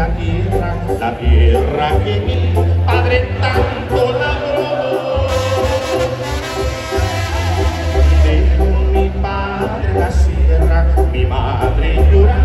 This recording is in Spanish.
la tierra que mi padre tanto labró. Dejó mi padre la sierra, mi madre llorando.